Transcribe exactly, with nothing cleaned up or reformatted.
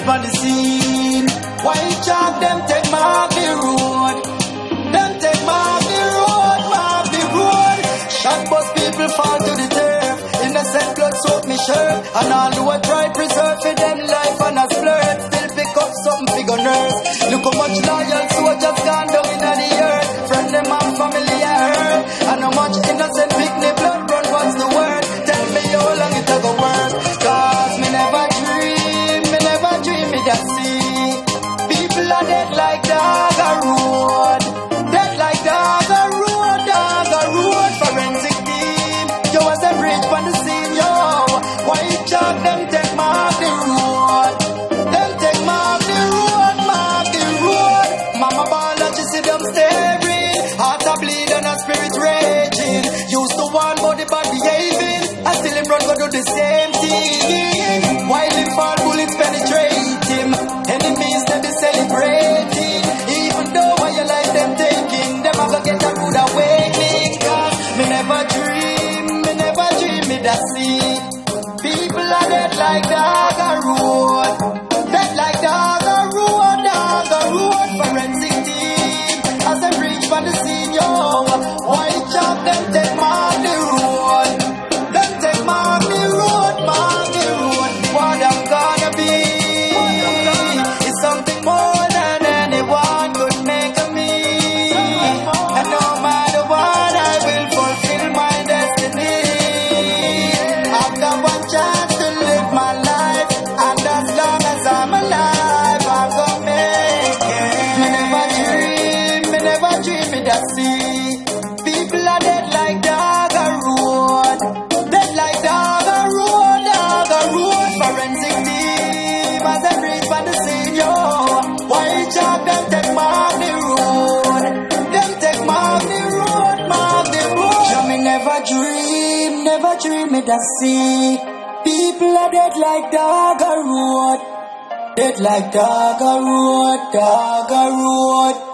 on the scene. White chalk, them take mark the road. Them take mark the road, mark the road. Shot bus people fall to the turf. Innocent blood soak me shirt. And all who I try preserve for them life and a flirt. Still pick up something figure nerves. Look how much loyal soldiers gone down in the earth. Friend them and family I hurt. And how much innocent picnic blood run, what's the word? Tell me how long it a go work. Cause me never dream, me never dream me that see. People are dead like dog a road. Dead like dog a road, dog a road. Forensic team, yo as a bridge on the scene, yo. White chalk, them take mark the road. Them take mark the road, mark the road. Mama ball and she see them staring. Heart a bleed and a spirit raging. Used to want body bad behaving. I still him run go do the same thing. While him fall bullets penetrate him. Enemies they be celebrating. Even though I your life them taking, them a go get a good awakening. Cause me never dream, me never dream me that see. People are dead like dog a road. Dead like dog a road, dog a road. Forensic team as them reach for the scene, yo. White chalk, them take mark the road. Them take mark the road, mark the road. What I'm gonna be is something more than anyone could make of me. And no matter what, I will fulfill my destiny. I've got one chance to live my life, and as long as I'm alive, I'm gonna make it. Me never dream, me never dream me that see. People are dead like dog a road. Dead like dog a road, dog a road. Forensic team as they breathe on the scene, yo. White chalk, them take mark the road. Them take mark the road, mark the road. So me never dream, never dream me that see. People are dead like dog a road. Dead like dog a road, dog a road.